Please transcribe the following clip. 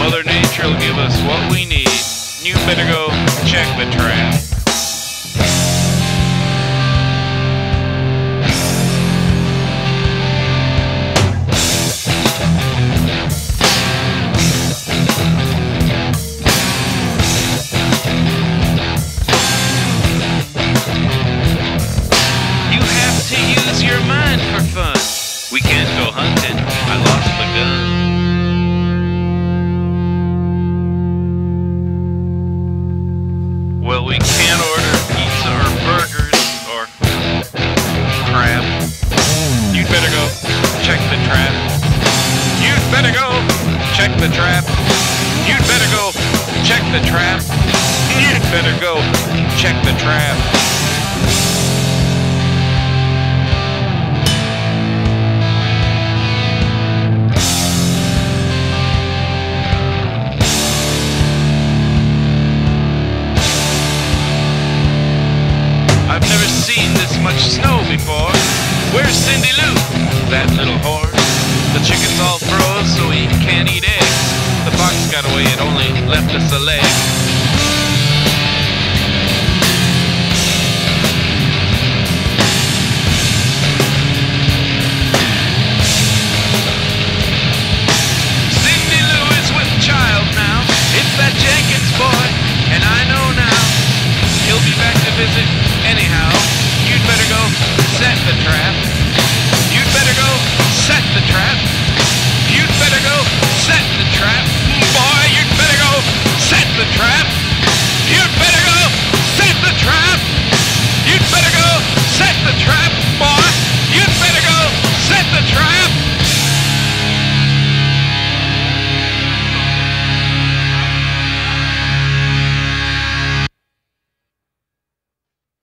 Mother Nature will give us what we need. You better go check the trap. You have to use your mind for fun. We can't go hunting. I lost the gun. Well, we can't order pizza or burgers or crab. You'd better go check the trap. You'd better go check the trap. You'd better go check the trap. You'd better go check the trap. I've never seen this much snow before. Where's Cindy Lou, that little whore? The chicken's all froze, so he can't eat eggs. The fox got away, it only left us a leg. Cindy Lou is with child now. It's that Jenkins boy, and I know now he'll be back to visit. Anyhow, you'd better go set the trap. You'd better go set the trap. You'd better go set the trap. Boy, you'd better go set the trap.